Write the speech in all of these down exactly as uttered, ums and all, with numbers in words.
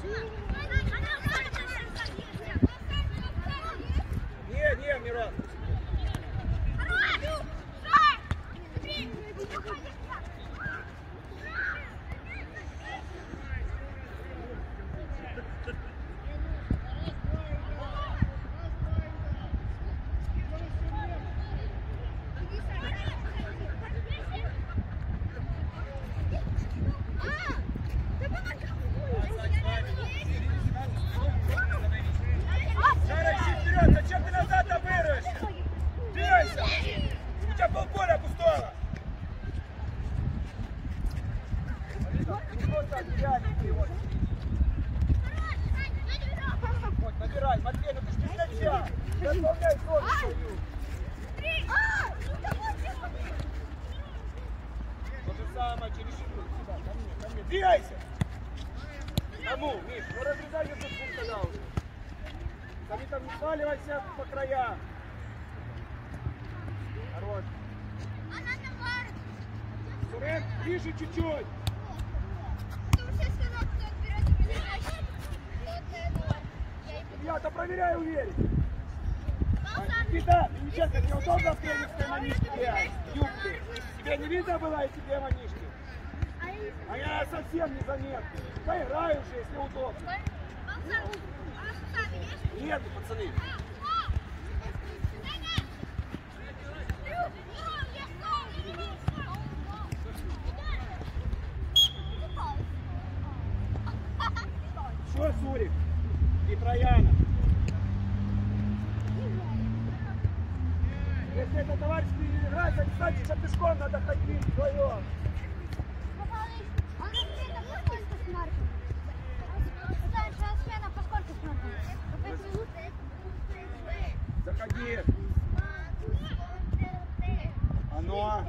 Не, не, Мирон. Набирай, Матвей, ну ты ж без мяча. Ты отправляй зону свою. То же самое через щиту. Сюда, ко мне, ко мне. Двигайся! Кому, Миш? Ну разрезай ее тут тогда уже. Сами там не сваливайся по краям. Хорош. Сурен, ближе чуть-чуть. Я-то проверяю, уверен. Никита, ты нечестно, тебе удобно в тренерской манишке играть? Юбки. Тебе не видно было и тебе манишки? А я совсем незаметный. Поиграю уже, если удобно. Нету, пацаны. Что, Сурик? И Трояна. Если это товарищ не играет, то, кстати, за пешком надо ходить вдвоем. Заходи. Оно.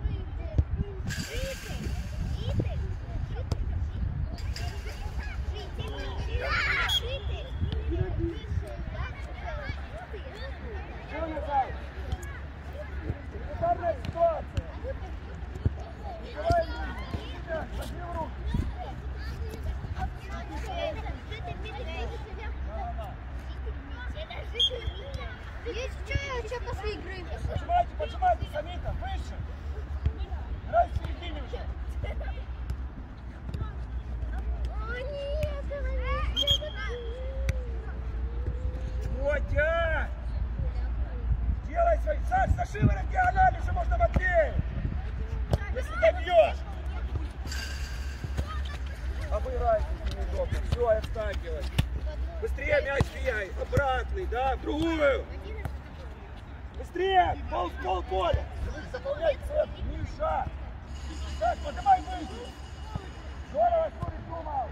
Что назад? Элементарная ситуация. Давай, Никита, возьми в руки. Есть что, я что после игры? Поджимайте, поджимайте, Самита, выше. Играй в середине уже. О, нет, Мотя! Делай свой... Саш, за шиворот диагонали уже можно Матвею. Если добьешь. Обыграйте, если неудобно. Все, отстакивай. Быстрее мяч бей. Обратный, да, в другую. Быстрее! Пол, пол поля! Заполняй центр, Миша! Так, поднимай выше! Здорово, Сурик, думал!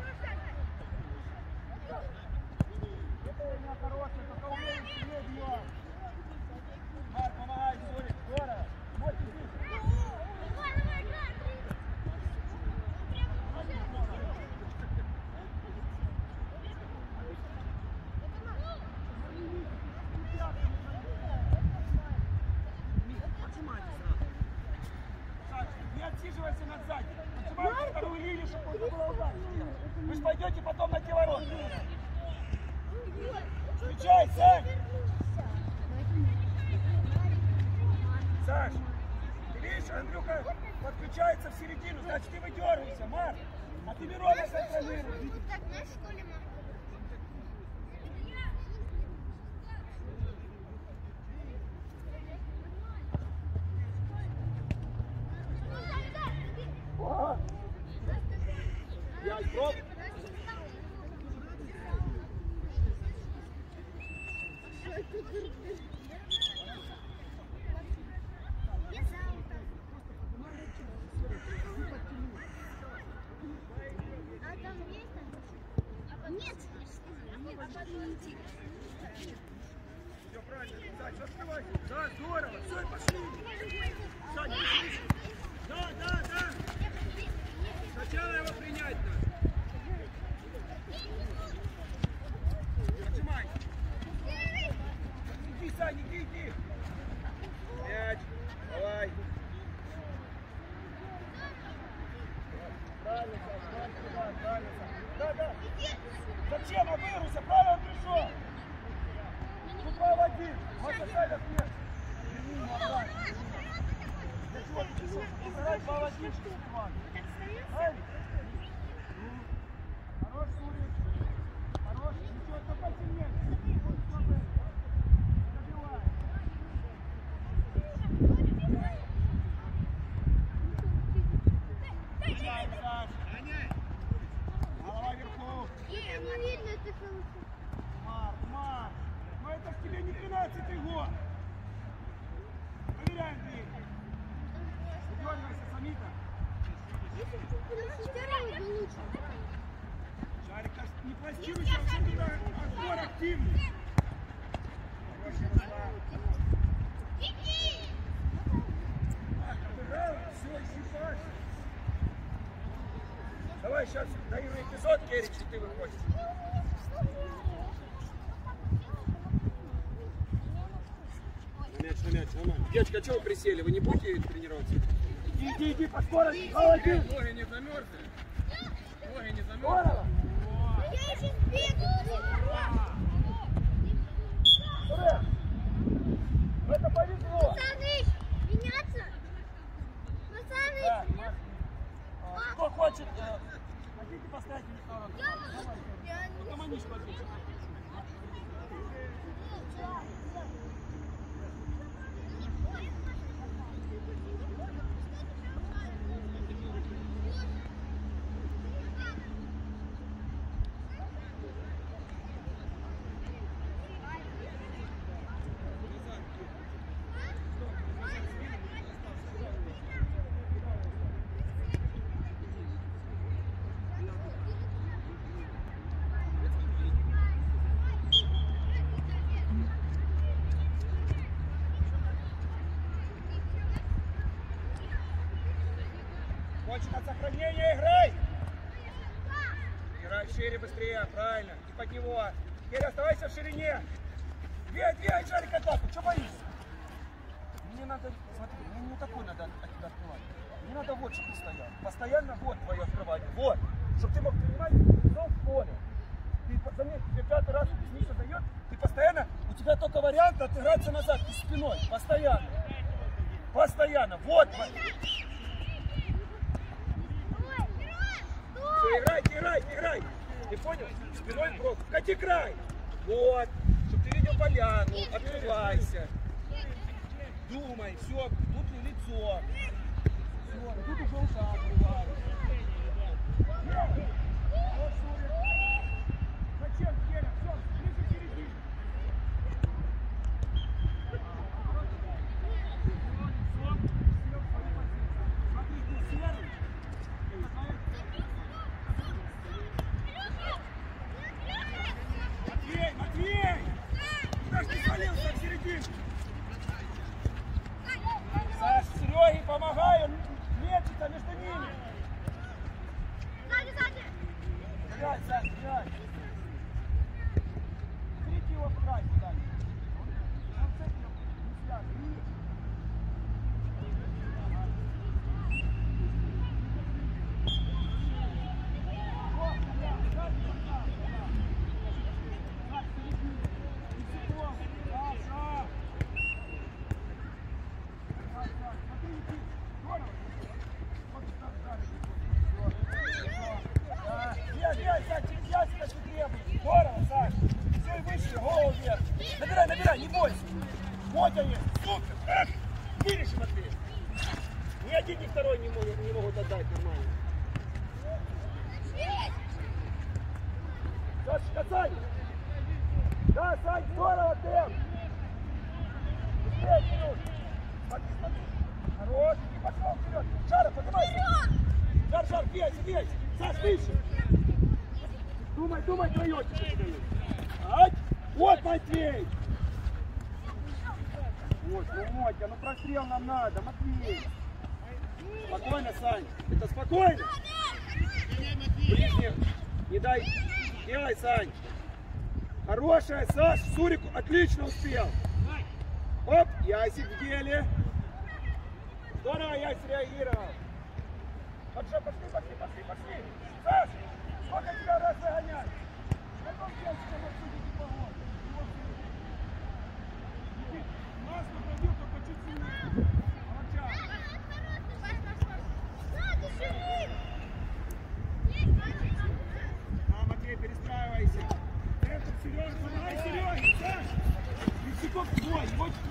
Это у меня хороший, только умеет сильнее бьет! Марк, помогай, Сурик, здорово! Вот иди! Не отсиживайся над сзади. Поджимайте вторую линию, чтобы можно было удар сделать. Вы же пойдете потом на те ворота. Включай, Сань! Саш, ты видишь, Андрюха подключается в середину, значит ты выдергивайся, Марк. А ты Мирона контролируй. Так, знаешь, что ли, мам? Я пробую. А там есть там? Нет. Все правильно, Сань, открывайся. Да, здорово, все, и пошли. Сань, да, да, да. Сначала его принять надо. Отжимай. Иди, Сань, иди, иди. Мяч, давай. Правильно, Сань, правильно, правильно. Да, да. Зачем? Обыруйся, правильно пришел. Ну, право один. Вот это нет. Для чего ты пришел? Играть право один, что ли, Иван? Правильно? Хорош, Сурик. Хорош. Ничего, только сильнее. Голова вверху. Не видно, ты хорошо. Марк, Марк. Но это в тебе не тринадцатый год. Проверяем дверь. Дергайся, Самита. Второй был лучше. Шарик, не пластируйся, вообще туда отбор активный. Хороший Руслан. Так, отыграл, все, щипаешь. Давай сейчас доиграй эпизод, Керич, и ты выходишь. На мяч, на мяч, нормально. Девочка, а что вы присели? Вы не будете тренироваться? Иди, иди, иди, по скорости. Молодец. Ноги не замерзли. Ноги не замерзли. Здорово. Я сейчас бегаю. Ура! Это повезло. Пацаны, меняться? Пацаны, Да, Марк. А, кто хочет, э, хотите поставить мне сторону? Давай. Ну, манишь побить. Хочешь от сохранения, играй! Играй шире, быстрее, правильно. И под него. Теперь оставайся в ширине. Двигай, двигай, Шарик, атаку. Что боишься? Мне надо, смотри, мне не такой надо от тебя открывать. Мне надо вот, чтобы ты стоял. Постоянно вот твое открывание. Вот. Чтобы ты мог принимать все в поле. Ты, заметь, тебе пятый раз Миша дает, ты постоянно, у тебя только вариант отыграться назад, ты спиной. Постоянно. Постоянно. Вот. Все, играйте, играйте, играйте. Ты понял? Спиной просто. Кати край. Вот. Чтобы ты видел поляну. Открывайся. Думай. Все. Тут и лицо. Все. Тут уже уша открывай. Зачем, Киря? Все. Ближе к середине. Смотри, ты серый. Матвей, Матвей! Куда ж ты свалился в середине? Саш, Сереге помогай, он мечется между ними. Сзади, сзади. Играй, Саш, играй. Берите его в край куда-нибудь. Он с этим не связан. Набирай, набирай, не бойся. Вот они, супер. Эх, вырежи, Матвей. Ни один, ни второй не могут, не могут отдать нормально. Сашечка, Сань. Да, Сань, здорово, темп. Быстрее, Кирюш. Смотри, смотри. Хорош, и пошел вперед. Шара, поднимайся. Жар, жар, бейся, бейся. Саш, выше. Думай, думай, троечек тебе дают. Ать. Вот, Матвей! Вот, ну, Мотя, ну прострел нам надо, Матвей! Спокойно, Сань, это спокойно! Ближних, не дай, делай, Сань! Хорошая, Саш, Сурик отлично успел! Оп, Ясик в деле! Здорово, Ясик реагировал! Пошли, пошли, пошли, пошли, пошли! Саш, сколько тебя раз загонять?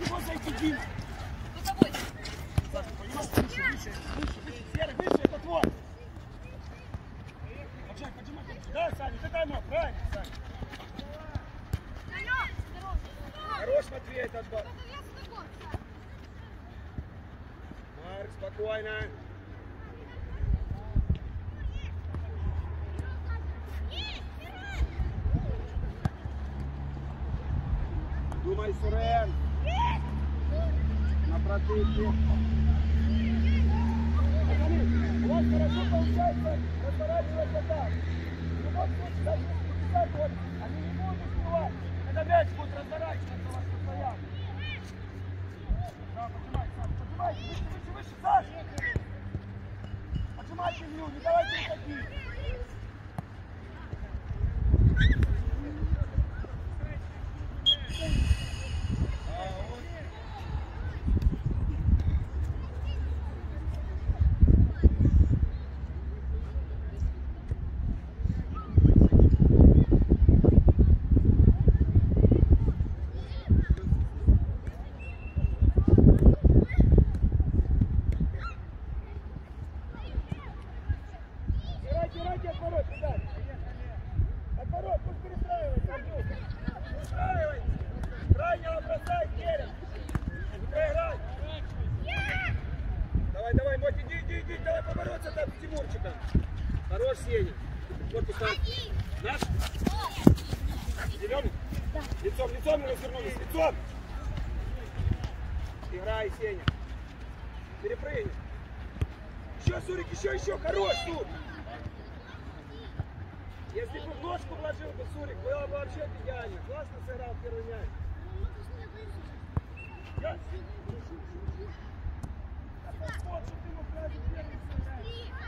него зайти, Дима. Саша, понимаешь, выше, выше, выше, выше, Серый, выше, это твой. Поджимай, поджимай, да, Саня, ты там, правильно, Саня. Хорош, Матвей, этот бар. Марк, спокойно. Думай, Сурен. На протыке. У вас хорошо получается разворачиваться так. В любом случае, даже если пятьдесят год, они не будут успевать. Когда мяч будет разворачиваться у вас постоянно. Да, поджимай, Саша, поджимайте, выше, выше, выше, Саша! Поджимайте Илью, не давайте никаких. Еще, еще, хорош, Сур! Если бы в ножку вложил бы, Сурик, было бы вообще идеально. Классно сыграл первый мяч. Я... Вот, что ты мог сразу первый сыграть.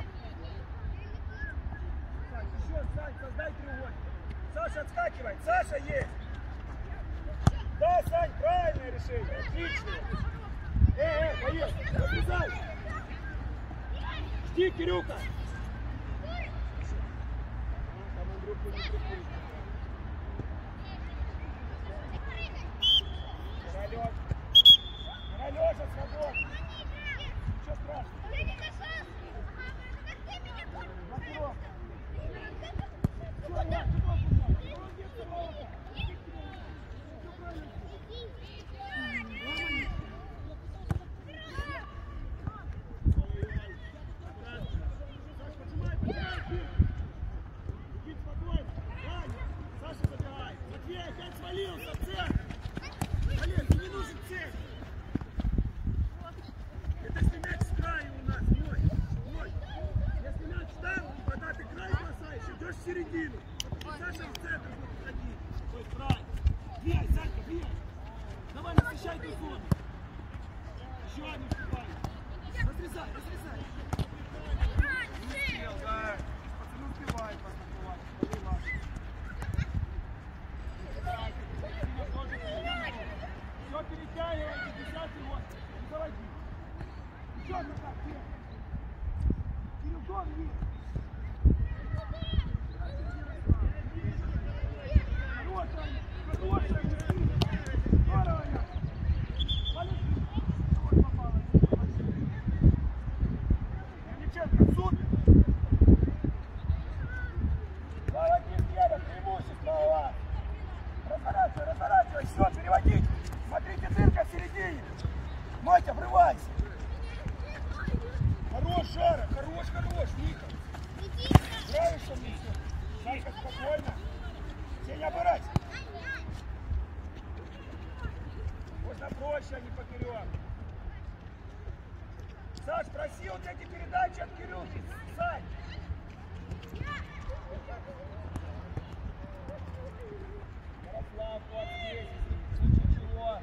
Сань, еще, Сань, создай треугольник. Саша, отскакивай. Саша есть. Да, Сань, правильное решение. Отлично. Эй, эй, поехали. Разрезай. Жди, Кирюха! Королёв! Королёжа, свободно! Ничего страшного! Я не касался! Как ты меня Матвей! Саш, проси вот эти передачи от Кирюхи. Сань! Ярослав, вот здесь, в случае чего.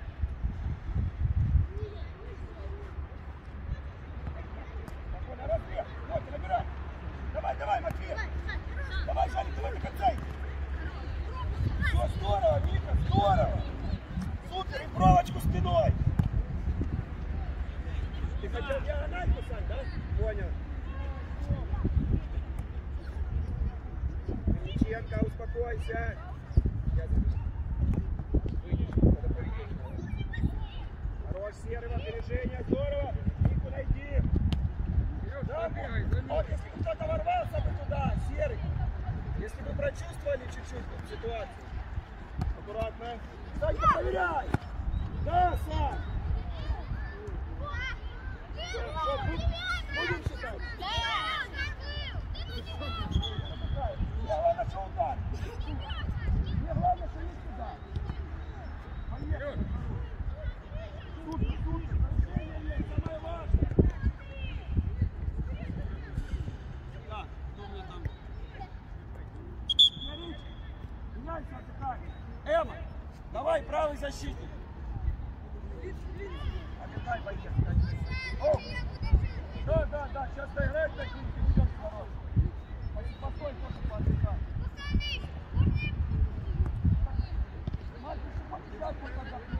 Спокойно, разбег. Вот, набирай. Давай, давай, Матвей. Давай, Жарик, давай до конца. Все, здорово, Мика, здорово. Супер, и проволочку спиной. Ты хотел диагональ писать, да? Понял. Мельниченко, успокойся. Я выйдешь, когда поведение. Хорош, Серый, в опережение, здорово. Нику найди. Да, вот если бы кто-то ворвался бы туда, Серый. Если бы прочувствовали чуть-чуть ситуацию. Аккуратно. Санька, проверяй. Да, Сань. Что, будем считать? Мне главное, что удар. Мне главное, что есть удар. Поехали. Супер, супер. Нарушение есть, самое важное. Так, кто у меня там? Смотрите. Меняйся, отдыхай. Эмма, давай, правый защитник. Отдыхай, поехали. О! Да, да, да, сейчас доиграть такие, и идем с ворот. Постой, тоже поотдыхай. Марк, еще подсядь, пока отдохнул.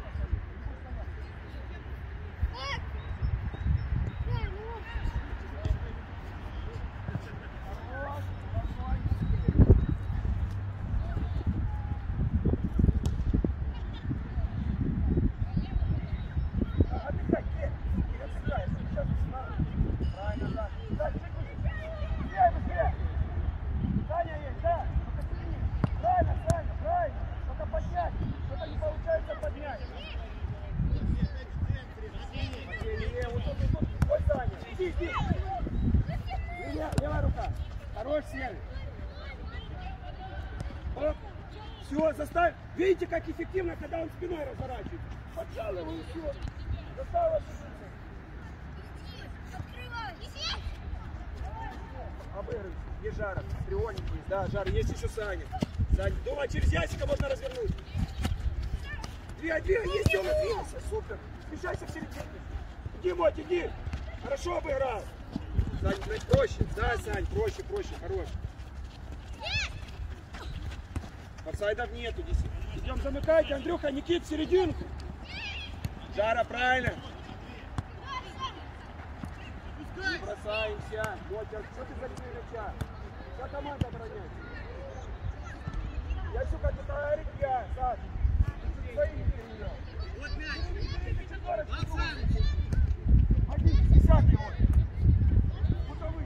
Все, заставь. Видите, как эффективно, когда он спиной разворачивается. Поджал его и все. Заставил ошибиться. Обыгрывай. Есть Жара. Треугольник есть. Да, Жара. Есть еще Саня. Саня. Думаю, через ясика можно развернуть. Двигай, двигай. Есть, Тёма, двигайся. Супер. Смещайся в середине. Иди, Моть, иди. Хорошо обыграл. Сань, проще. Да, Сань, проще, проще. Хорош. Офсайдов нету. Идем, замыкайте, Андрюха, Никит, в серединку. Жара, правильно. Не бросаемся. Мотя, что ты за мяча? Вся команда обороняется. Я сука, ты говорит, я, Саш. Ты свои не переменял. Вот мяч. Один, десятый вот. Путовый.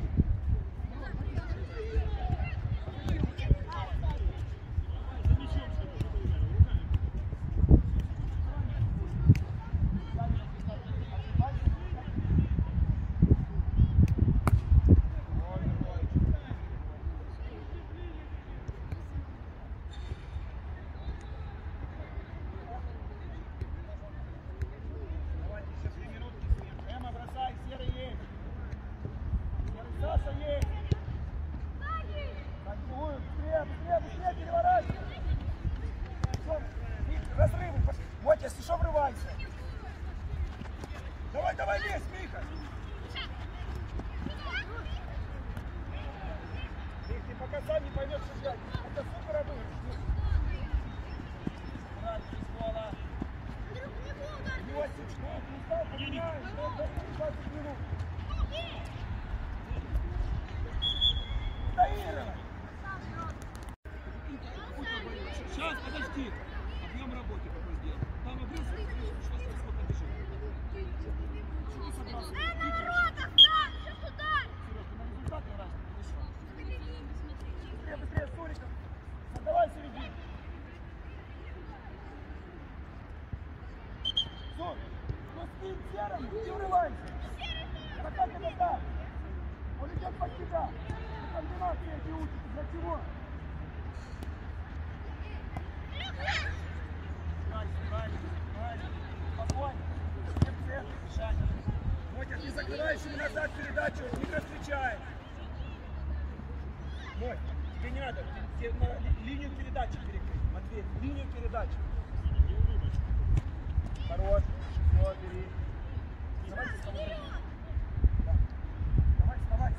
Сейчас, подожди. Объем работы какой сделал. Там обрез, что сколько бежит. Чего собрался? Э, на воротах, да! Сейчас ударь! Сереж, ты на результат играешь, не решил. Быстрее, быстрее, Суриков. Отдавай середину. Сур, ну с ним серым, не урывайся. Да как это так? Он идет под тебя. Ты комбинации эти учишь, для чего? Мотя, ты закрываешь ему назад передачу, не встречает. Мотя, тебе не надо, тебе надо линию передачи перекрыть. Матвей, линию передачи. Хорош, все, бери. Давай, вставай. Да. Давай, вставай.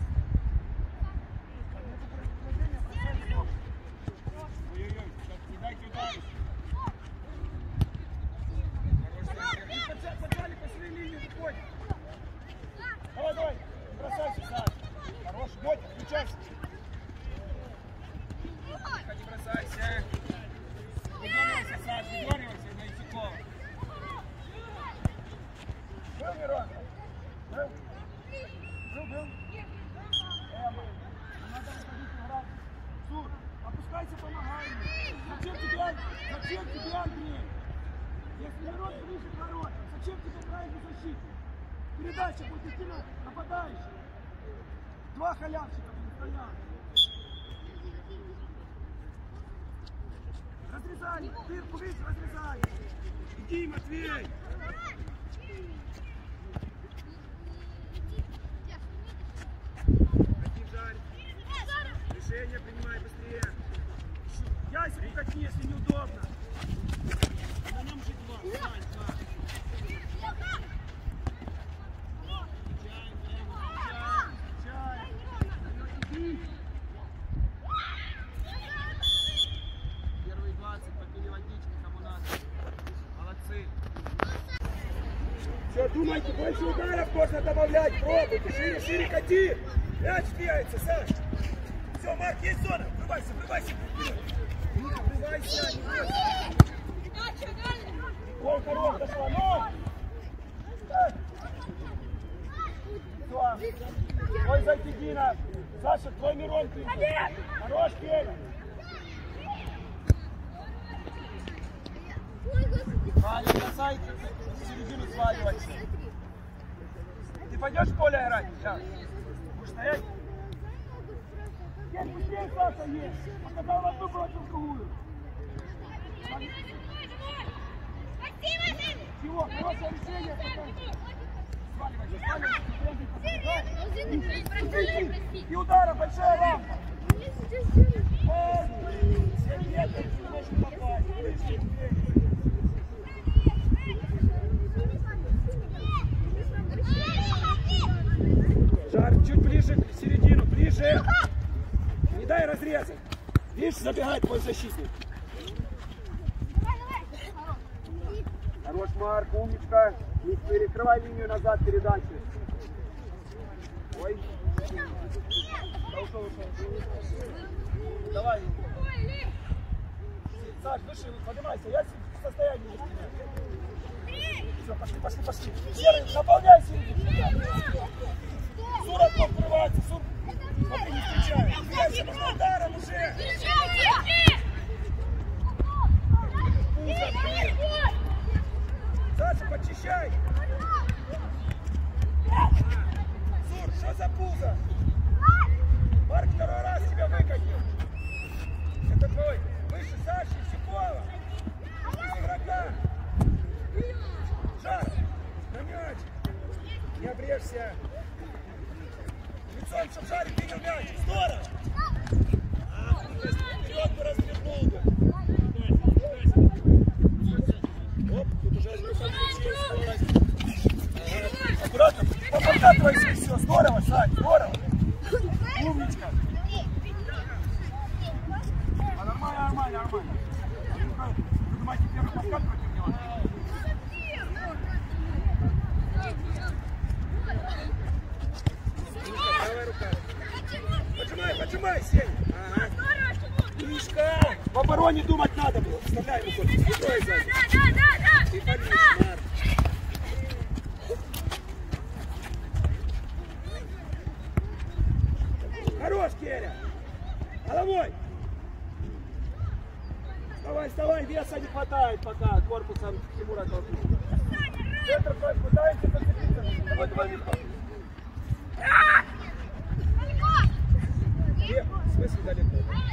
Ой-ой-ой, не дайте ударить. Поджали, пошли линию, выходим. Давай, давай, бросайся, Саш. Хорош, Мотя, включайся. Не бросайся. Выдергивайся, Саш, выдергивайся, Найцукова. Зачем тебе, Андрей? Если народ ближе к воротам, зачем тебе правильный защитник? Передача будет идти на нападающего. Два халявщика будут стоять. Разрезали, дырку видишь, разрезали. Иди, Матвей. Решение принимай быстрее. Ясик укатни, если неудобно. На нем же два. Два, два. Первые двадцать попили водички, кому надо. Молодцы. Все, думайте, больше ударов можно добавлять. Пробуйте, шире, шире кати. Мяч двигается, Саш. Все, Марк, есть зона. Врывайся, врывайся. Врывайся. Гол, коров, дошла. Ну! Все. Твой зайти, Дина. Саша, твой Мирон. Хорош, Келя. Ваня, бросай, в середину сваливайся. Ты пойдешь в поле играть сейчас? Будешь стоять? Есть, быстрее, Саша, есть. Показал одну против другую. Чего? Хорошее решение. Сваливайся, сваливайся. И удара, большая рамка. семь метров, не можешь попасть. Жар, чуть ближе к середину, ближе. Не дай разрезать. Видишь, забегает твой защитник. Хорош, Марк, умничка. Не перекрывай линию назад, передачи. Ой. Ушел, ушел. Давай. Саш, выше, поднимайся. Я в состоянии не снимаю. Все, пошли, пошли, пошли. Серый, наполняй середину. Сур от ног врывается, Сур. Смотри, не встречай. Двигайся, можно ударом уже. Саша, почищай. Сур, что за пузо? Марк второй раз тебя выкатил. Это твой. Выше Саши, Щекова. Из игрока. Жар, на мяч. Не обрежься. Лицом, чтоб Жарик принял мяч. Здорово. Ах, вперед бы развернул бы. Оп, тут уже включил скорость. Ага. Аккуратно. Подкатывайся, все. Здорово, Сань, здорово. Умничка. А нормально, нормально, нормально. Вы думаете, первый подкат против него? Правая рука. Поджимай, поджимай, Сень. Ага. Мишка. В обороне думать надо было. Вставляй руку. Прикрой сзади. Ты поднимешь, Марк. Хорош, Керя. Головой. Вставай, вставай. Веса не хватает пока. Корпусом Тимура толкнул. Центр пытается зацепиться. Давай, давай, Мишка. Нет, в смысле далеко?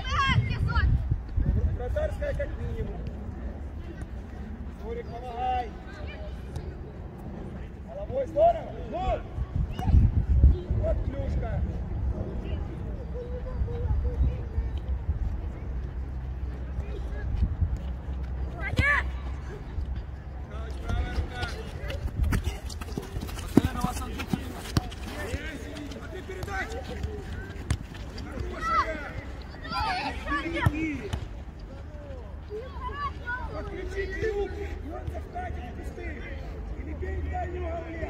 Вратарская как минимум. Сурик, помогай. Головой здорово. Ну! Вот клюшка. Правая рука. Постоянно вас отдыхали. Смотри передачу. Впереди! Подключи клюк! И он захватит кусты! Или бей в дальнюю голове!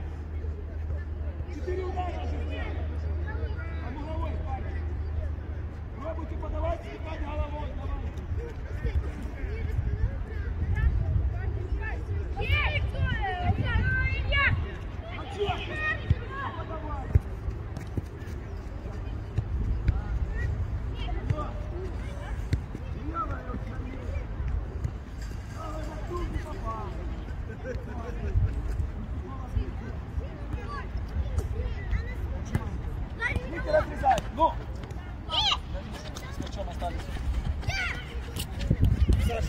Четыре удара уже сделали! А муровой парень!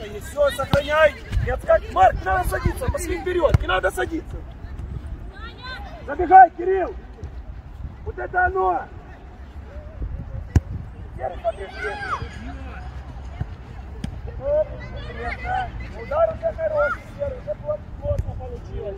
Хорошая есть. Все, сохраняй. И отскакивай. Марк, не надо садиться. Пошли вперед. Не надо садиться. Забегай, Кирилл. Вот это оно. Серый, смотри, Оп, интересно. Удар уже хороший, Серый. Уже плотно получилось.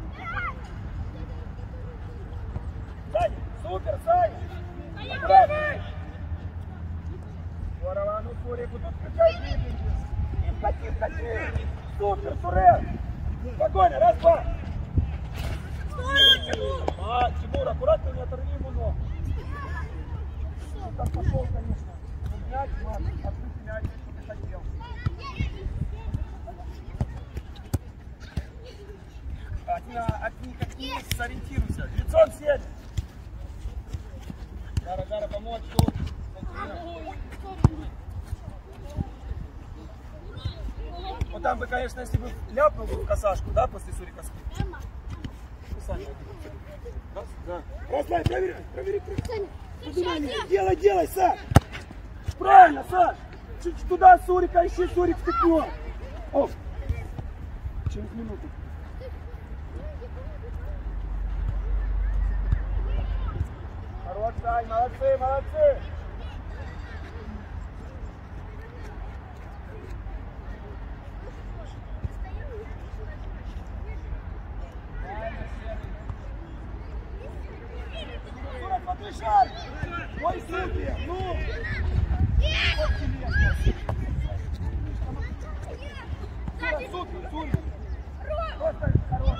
Саня, супер, Саня. Давай. Здорово, ну Сурику, тут включай двигатель. И вкати, вкати. Супер, Сурен. Спокойно, раз, два. А, Тимур, аккуратно, не оторви ему ногу. Ну, так пошел, конечно. Ну, мяч, Марк, открыть мяч, что ты хотел. От, от никаких сориентируйся. Лицом сели. Жара, Жара, помочь тут. Вот там бы, конечно, если бы ляпнул бы в косашку, да, после Сурика скид. Раз, да. Расслабь, проверяй, проверяй, проверяй. Делай, делай, Саш. Правильно, Саш. Чуть туда Сурика, ищи Сурик в стекло. О, через минуту. Хорош, Сань, молодцы, молодцы. Шар! Ой, супер! Ну! Супер, супер, супер! Просто хорош!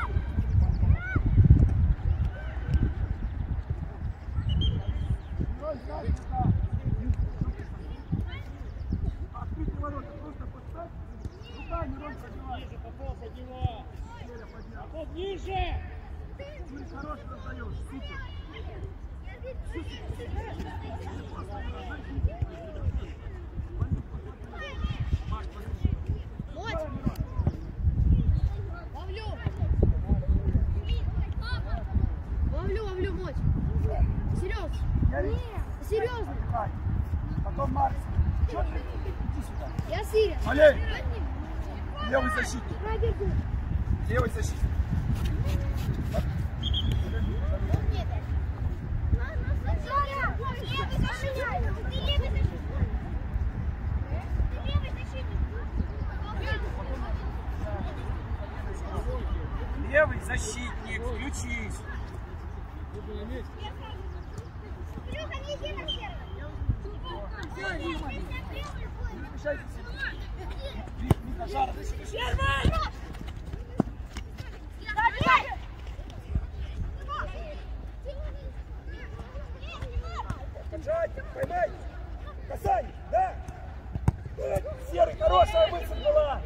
Открытые ворота, просто поставь. Руками, Рон, поднимай. Ниже, Попов, поднимай. Попов, ниже! Ты хорош раздаешь, супер! Ловлю, ловлю, мочь. Серьезно. Серьезно. Потом Марс. Что ты? Иди сюда. Я Сирия. Олей. Левый защитник. Левый защитник. Левый защитник, включись. Качать, поймай. Касание, да? Серый, хорошая мысль была.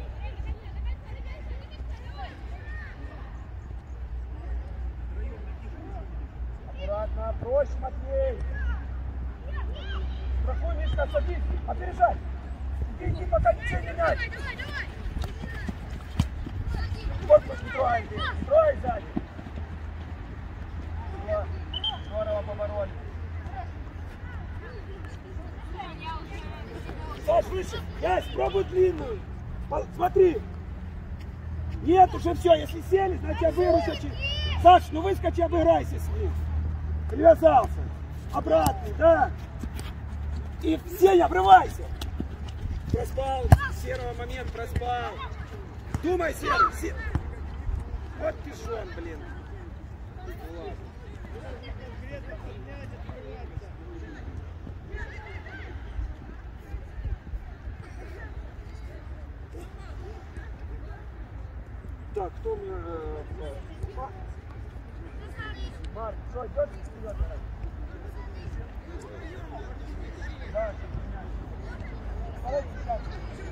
Аккуратно, проще, Матвей. Страхуй, Мишка, садись, опережай. Иди, иди, пока ничего не меняй. Корпус не трогай, не трогай сзади. Здорово побороли. Саш, выше. Ясь, пробуй длинную. Смотри. Нет, уже все. Если сели, значит я выручу. Саш, ну выскочи, обыграйся с ним. Привязался. Обратный, да. И все, не обрывайся. Проспал. Серого момент проспал. Думай, Серый. Сер... Вот пешон, блин. Ну ладно. Так, кто мне... Марк, Марк, что, идет вперед? Да, давай сейчас.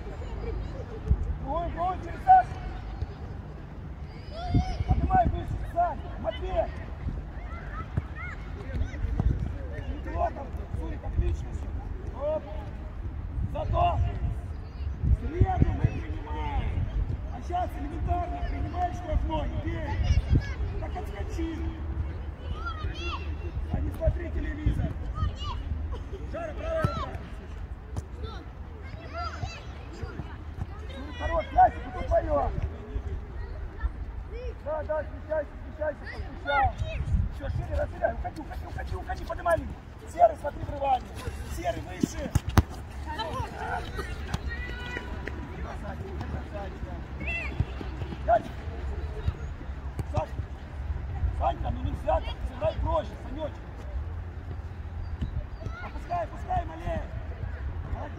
Ой, ой, через Сашу. Поднимай выше, Сань, Матвей. Ничего там, Сурик, отлично все. Оп. Зато следом мы принимаем. А сейчас элементарно принимаешь штрафной, бей. Так отскочи. А не смотри телевизор. Жара, правая рука.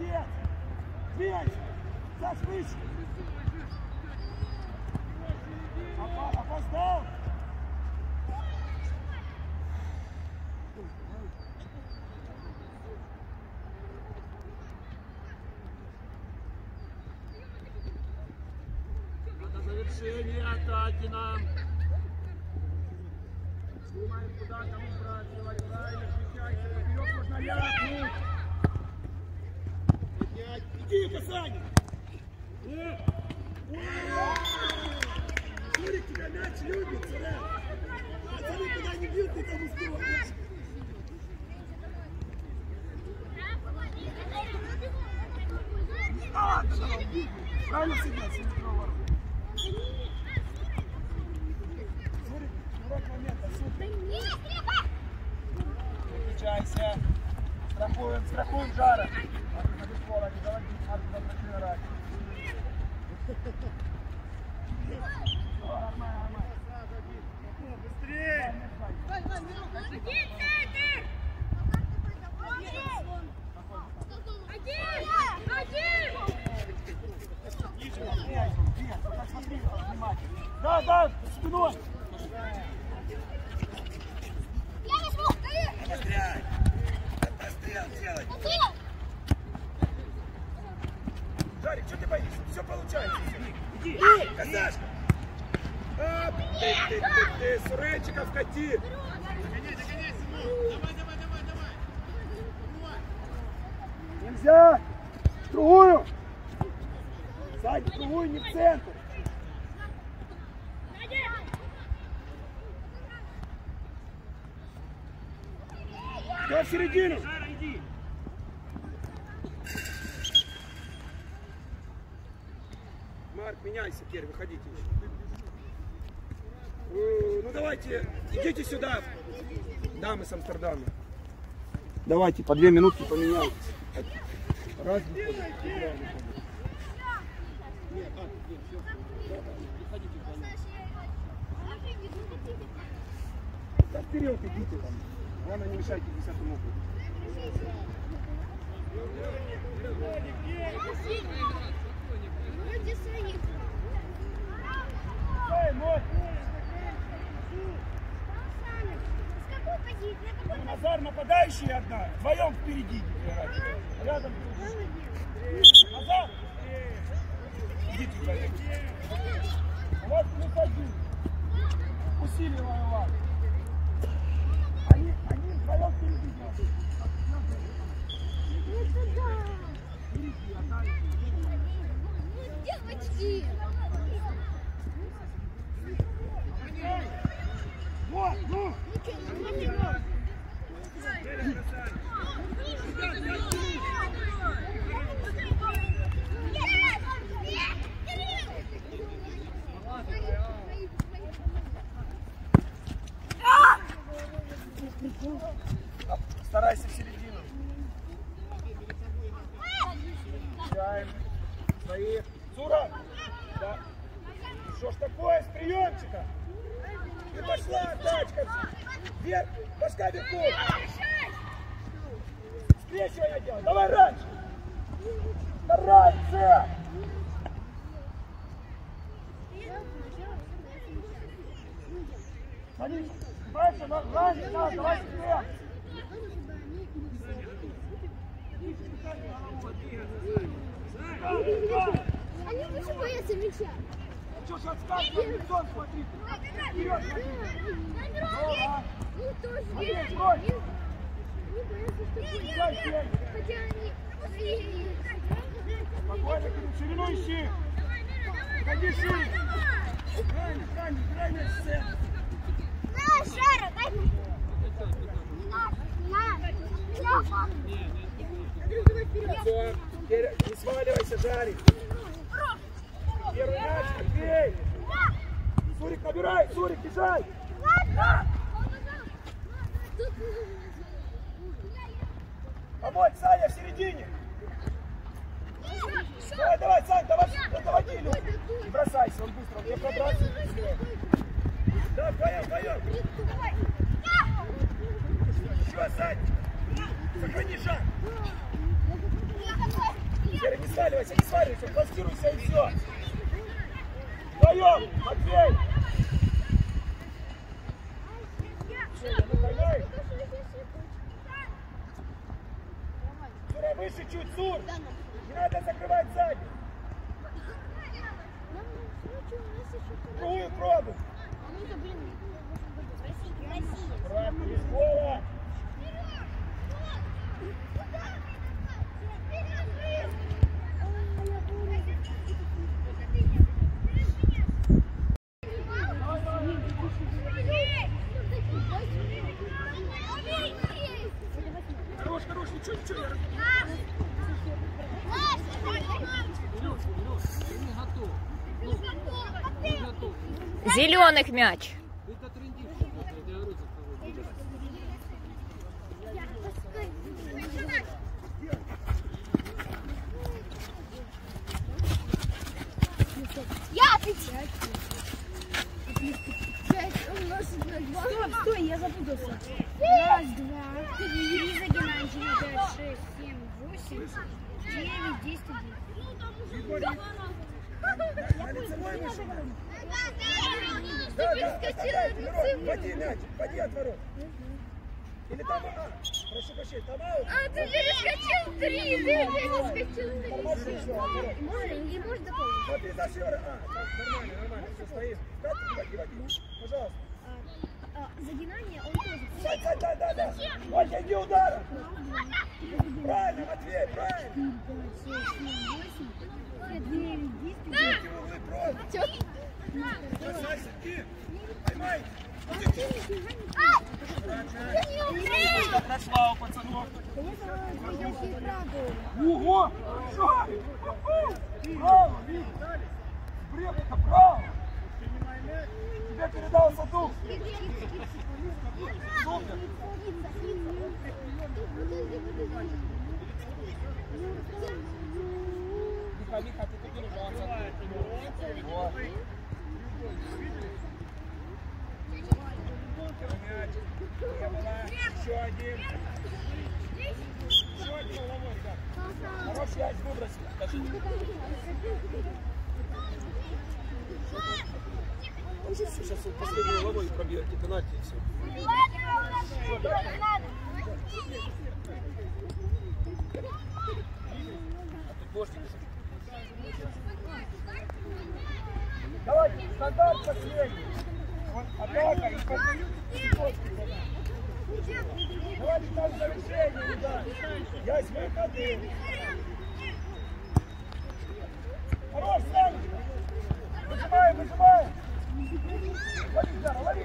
Молодец! Двигайся! Саш, выше! Опа- Опоздал! Надо завершение атаки нам! Думаем, куда кому брать, делать правильно, включайся, поперек можно ляпнуть! Иди, касание! Шурик, тебя мяч любит, сюда! Пацаны, куда не бьют, ты там успеваешь! А, правильно всегда, семиметрового руку. Шурик, урок момента, супер! Выключайся! Страхуем, страхуем жара! Не заводи, надо заблокировать. Нормально, нормально. Быстрее! Один центр! Один! Один! Смотри, внимательно. Да, да, спиной! Обостряй! Обострял делать! Жарик, что ты боишься? Все получается. Иди, иди, казашка! А, ты, ты, ты, ты, Суречиков, кати! Догоняй, догоняй, Симон! Давай, давай, давай, давай! Нельзя! В другую! Сзади, в другую, не в центр! Кто в середину? Марк, меняйся, Кер, выходите. Ну давайте, идите сюда. Дамы с Амстердама. Давайте, по две минутки поменяйтесь. Раз, да вперед идите там. Главное, не мешайте десятому округу. Эй, мой! Назар, нападающий одна. Вдвоем впереди. Рядом. Назар! Идите вдвоем. Вот плюс один. Усиливаю вас. Они, они вдвоем впереди делают. Впереди, одна. Девочки! Вот, ну! Старайся в середину. Играем. Свои. Сура! Да. Что ж такое с приемчика? И пошла тачка. Вверх, башка вверху. Скрещивай я делаю. Давай раньше. Старайся. Смотри, дальше, раньше, да, давай вперед. Они лучше боятся мяча. Что ж отскакивай, лицом смотри. Вперед, смотри. Давай. Ну тоже. Смотри, Они стой. боятся, что будет. Хотя они... Спокойно, ширину ищи. Ходи шире. Правильно, правильно, правильно, сцена. На, Шара, дай мне. На, на, на. Все, не сваливайся, Жарик. Первый мяч, бей. Сурик, набирай, Сурик, бежай. Помочь, Саня, в середине. Давай, давай, Сань, давай, доводи, Люк. Не бросайся, он быстро, он тебе пробрасывает. Да, вдвоем, вдвоем. Еще, Сань. Сохрани шаг. Кира, не сваливайся, не сваливайся, пластируйся и все. Вдвоем, Матвей. Все, я выполняю. Сура, выше чуть, Сур. Не надо закрывать сзади. Другую пробу. Правильно, без гола. Хорош, хорош, ничего, ничего. Зеленых мяч. Я отвечаю. Стоп, стой, я запутался. Раз, два, три, загинаем, четыре, пять, шесть, семь, восемь, девять, десять, один. На лицевой вышел. Да, да, оставляй, Мирон, води мяч, води от ворот. Или там, а, прошу прощения, там аут. А, ты перескочил три, ты перескочил Тормози три. все, ворот. Можно, не можешь дополнить? Смотри, за Севера, а, так, нормально, нормально, все, стоит. Как ты води, води, пожалуйста. Загинание, он тоже. Да, да, да, да, да. Вот, иди удара. Правильно, Матвей, правильно. Эти углы просто. Бросайся, ты. Поймай. Прошла у пацанов. Ого! Что? Браво, Вик! Бред, это браво! Тебе передал Садук. Супер! Миха, Миха, ты тут держался. Вот. Еще один. Еще один головой, да. Хороший мяч выбросил. Скажите. Сейчас он последней головой пробьет и пенальти и все. А тут дождик. Давайте, стандарт последний. Вот атака и подают. Давайте там завершение, ребят. Есть выходы. Хорош, Санечка. Выжимаем, выжимаем. Лови, Зара, лови.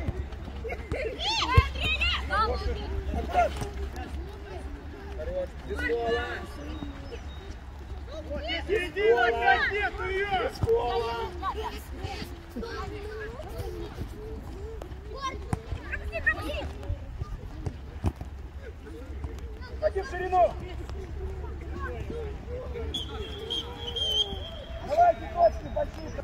Аккуратно. Хорош, без гола. Иди на газету ее! Без гола. Ходи в ширину. Давайте точки большие.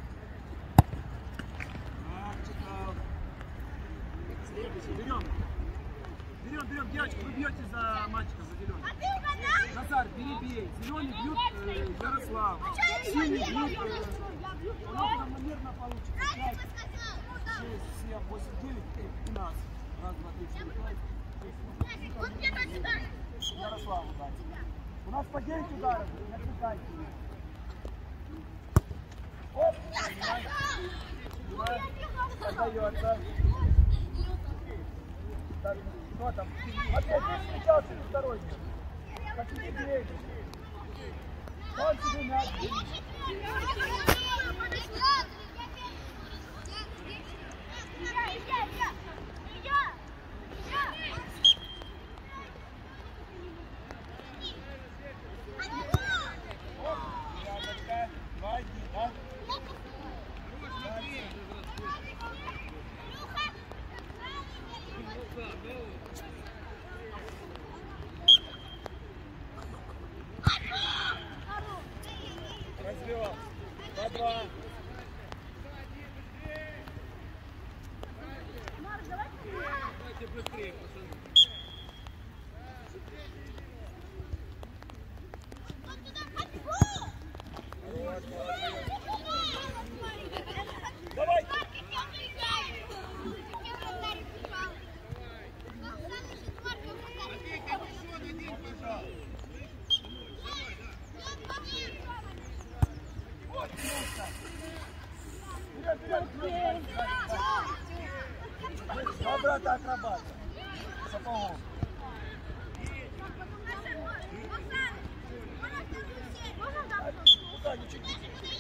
Берем. Берем, берем, девочка, вы бьете за мальчика, за зеленый. Назар, бери, бей. Зеленый бьют э, Ярослав. Синий бьют. Э, оно равномерно получится. пять, шесть, семь, восемь, девять, двенадцать. Раз, два, три, четыре, пять, шесть. Ярослав ударит. У нас по девять ударов. Не отвлекайте. Оп! Отдается. Так, кто там? Опять ты встречался двусторонне. Хотите бей. Он тебе мяч. Развел. Два-два. Марк, давай это акробата. Сапогом. Куда не чекай?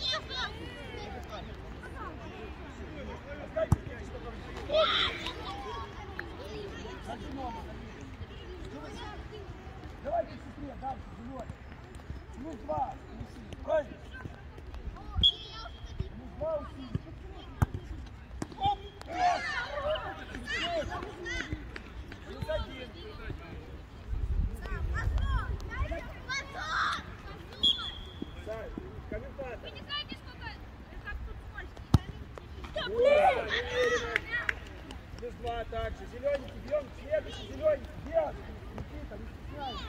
Давайте быстрее, дальше, зеленый. Плюс два, правильно? Плюс два усилий. Оп! Плюс один. Сай, комментатор. Плюс два также. Зелененький, бьем, следующий зелененький. Бьем. Никита, не стесняйся.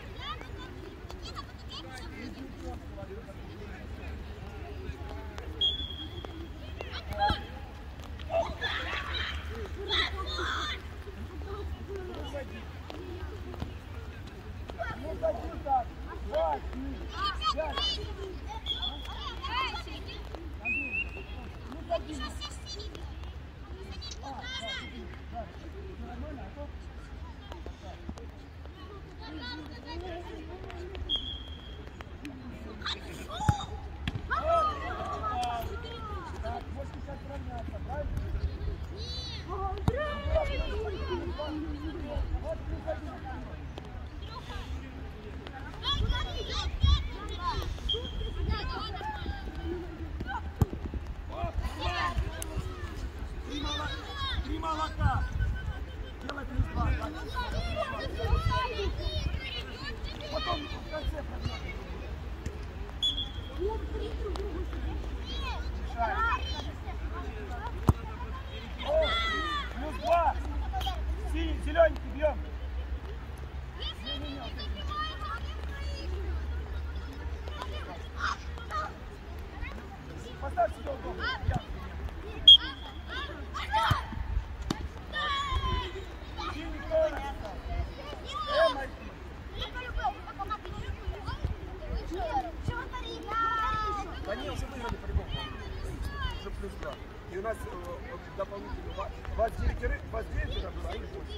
Плюс один так. Два, три, пять. Плюс один. Три молока. Делай плюс два. Потом в конце пробьем. О, плюс два. Синий, зелененький бьем. Поставь сюда удобно. Они уже выиграли по-любому. Уже плюс два. И у нас э, дополнительно двадцать девять, двадцать девять было, а их восемь.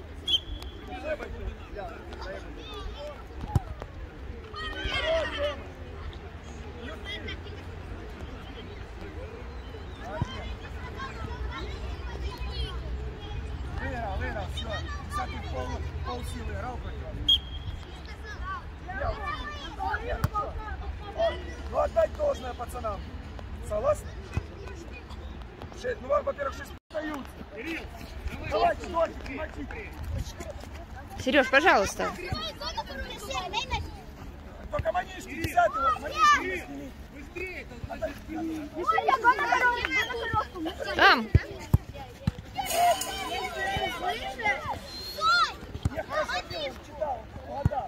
Выиграл, выиграл, все. Десятый пол, пол силы играл против вас. Ну отдать должное пацанам. Согласны? Шесть, ну во-первых, шесть остаются. Давайте, дочки, мочите. Сереж, пожалуйста. Только манишки, десятый, вот, манишки сними. Быстрее! Там. Я хорошо делал, читал, угадал.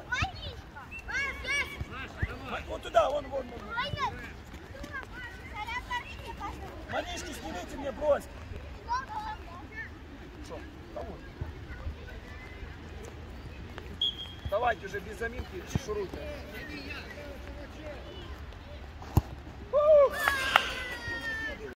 Вот туда, вон, вон, вон. Манишки снимите мне, брось. Что? Кого? Давайте уже без заминки шуруйте.